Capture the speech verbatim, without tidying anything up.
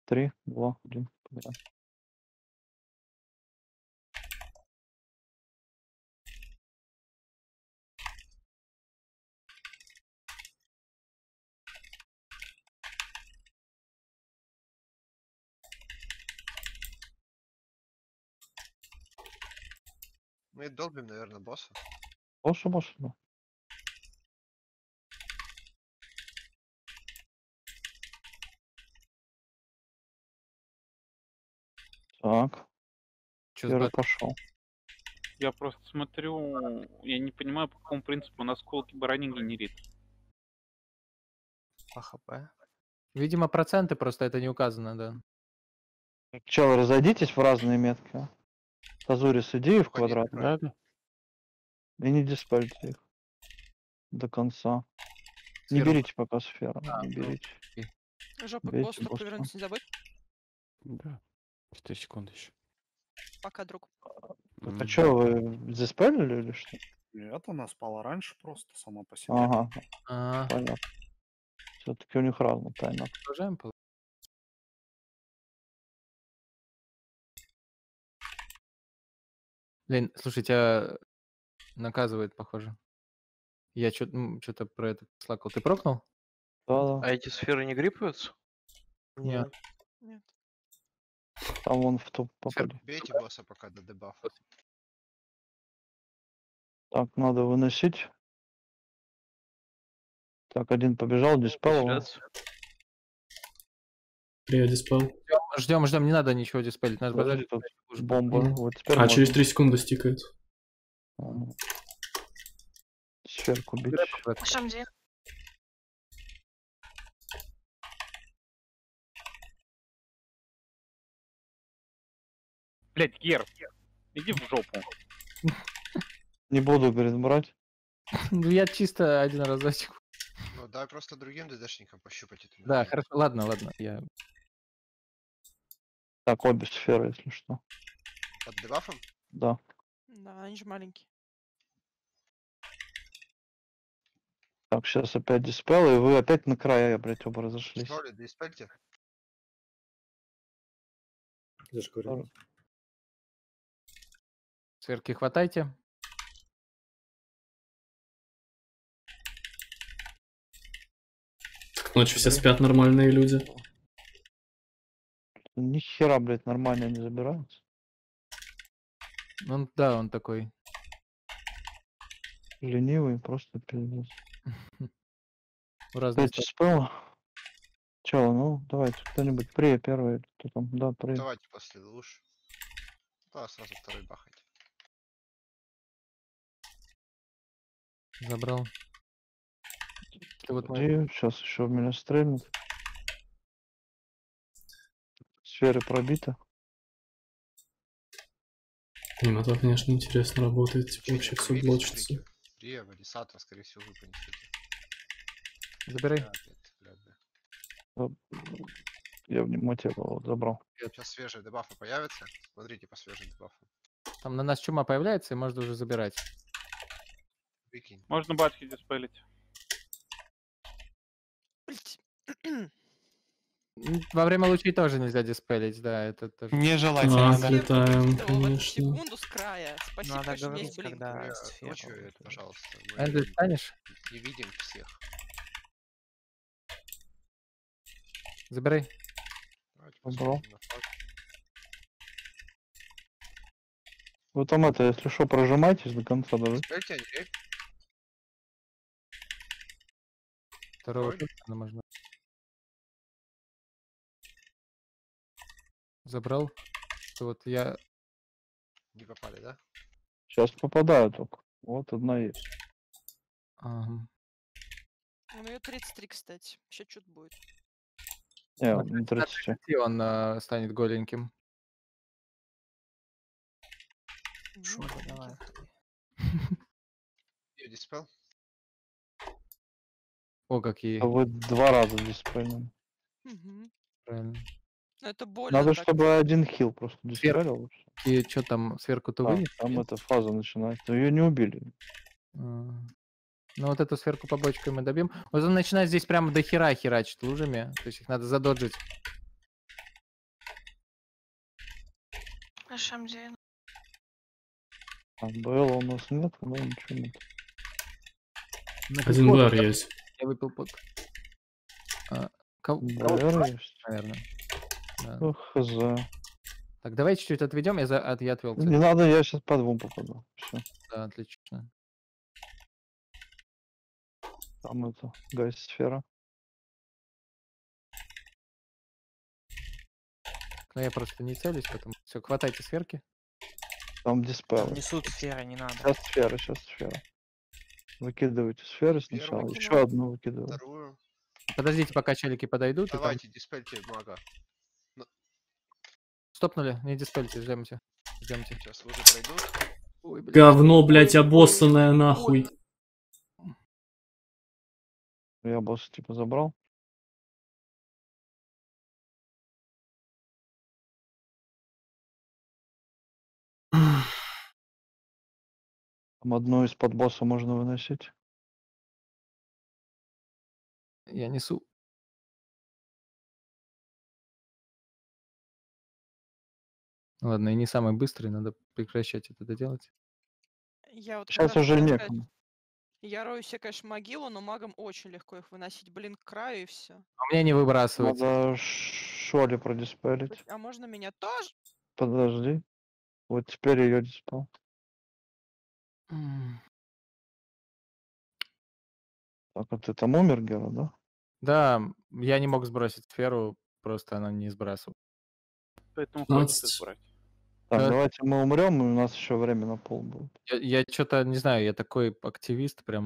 Три, два, один. Подряд. Мы долбим, наверное, босса. Босса, босса, да. Так, Чё первый с пошел. Я просто смотрю, я не понимаю, по какому принципу он осколки брони генерит. По хп. Видимо, проценты просто это не указано, да. Чё, вы разойдитесь в разные метки. а? Тазурис, иди в Только не квадрат. направо. Да, да. И не диспельте их до конца. Не Сферу. берите пока сферу. А, Не ну, берите. Жопа к Бейте боссу босса. повернуться не забудь, Да. четыре секунды еще. пока, друг. А чё, вы диспелили или что? Нет, она спала раньше просто сама по себе. Ага, А, понятно. Все-таки у них разный таймер. продолжаем. пол- Блин, слушай, тебя наказывает, похоже. Я что-то про это слакал. Ты прокнул? Да, А да. эти сферы не гриппаются? Нет. Нет. Там вон в топ Сфер- попали. Бейте босса пока до дебафа. Так, надо выносить. Так, один побежал, диспел. его. Сейчас. Я диспел. Ждем, ждем, не надо ничего диспелить. Наш Подожди, базар. тут бомба. Мгм. Вот теперь А, можно. через три секунды стикает. Ага. Сферку бить. Шамди. Блять, Гер, иди в жопу. Не буду, говорит, брать. Ну, я чисто один разочек. Ну, дай просто другим ДДшникам пощупать эту Да, механику. хорошо, ладно, ладно. Я... Так, обе сферы, если что. Под дебафом? Да. Да, они же маленькие. Так, сейчас опять диспел, и вы опять на края, блядь, оба разошлись. Диспелли, диспельте. Я же говорю. Сверки хватайте. Так ночью все спят нормальные люди. Ни хера, блядь, нормально не забираются. Он, да, он такой. Ленивый, просто пиздец. В разные Опять диспел. Чё, ну, давайте, кто-нибудь при первый, кто там, да, при. Давайте после луж. Да, сразу второй бахать. стороны забрал. Ты вот мой... Сейчас еще в меня стрельнут. Сферы пробиты. Иногда, конечно, интересно работает. Типа вообще все блочится. Рия, Валисатор, скорее всего, вы понесете. Забирай. Да, опять, вряд ли. Я в мотиву забрал. Сейчас свежие дебафы появятся. Смотрите по свежим дебафам. Там на нас чума появляется, и можно уже забирать. Викинь. Можно батьки диспелить. Блядь. М, Во время лучей тоже нельзя диспелить, да, это тоже. А, Нежелательно, да. отлетаем, Всё, в эту конечно. секунду с края. Спасибо, Надо конечно, говорить, есть блин. когда Рия, сферу ночью, вот это, эту. пожалуйста. Мы Эндрю, не- станешь? не видим всех. Забирай. Давайте Забрал. посмотрим на флаг. Вы там это, если что, прожимайтесь до конца даже. Диспельте, Андрей. Второго Ой. тоже надо, можно. Забрал. Что вот я... Не попали, да? Сейчас попадаю только. Вот одна есть. ага. У нее тридцать три, кстати. Еще что-то будет. Не, Вот не тридцать. И он а, станет голеньким. Ну, Шоба, давай. Рия, диспел. О, какие. А вы два раза диспельным. Мгм. Правильно. Ну, это больно Надо, так. чтобы один хил просто диспелил. И что там, сверху-то А, вынес? там эта фаза начинается. Ее не убили. А. Ну вот эту сверху побочкой мы добьем. Вот он начинает здесь прямо до хера херачить лужами. То есть их надо задоджить. Ашамдин. А Белла у нас нет, но ничего нет. Один Вот, бар я- есть. Я выпил пот. А, кого- Б кого Р звать, есть. наверное. Да. Ну, хз. Так, давай чуть-чуть отведем. Я, за... от... я отвел, кстати. Не надо, я сейчас по двум попаду. Все. Да, отлично. Там это, гайс-сфера. Но я просто не целюсь, поэтому... Все, хватайте сферки. Там диспел. Там несут сферы, не надо. Сейчас сфера, сейчас сфера. Выкидывайте сферы сначала. Первую Еще кинул. одну выкидываю. Вторую. Подождите, пока челики подойдут. и там- Давайте, диспельте мага. Стопнули? Не диспельте, ждемте. Ждемте. Сейчас лужи пройдут. Ой, блин. Говно, блядь, обоссанное нахуй. Я босса типа забрал. Там одну из-под босса можно выносить. Я несу. Ладно, и не самый быстрый, надо прекращать это делать. Я вот как Сейчас раз уже хотела сказать, некому. я рою себе, конечно, могилу, но магам очень легко их выносить, блин, к краю и все. А мне не выбрасывать. Надо Шоли продиспелить. А можно меня тоже? Подожди. Вот теперь ее диспел. М. Так, а ты там умер, Гера, да? Да, я не мог сбросить сферу, просто она не сбрасывала. Поэтому хватит пятнадцать. избрать. Так, Да. давайте мы умрем, и у нас еще время на пол будет. Я, я что-то не знаю, я такой активист, прям